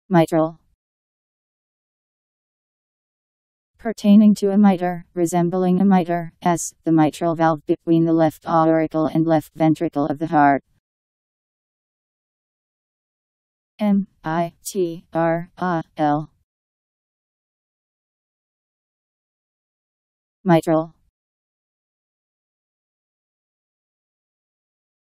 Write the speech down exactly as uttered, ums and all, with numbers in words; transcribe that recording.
Mitral. Pertaining to a mitre, resembling a mitre, as the mitral valve between the left auricle and left ventricle of the heart. M I T R A L. Mitral.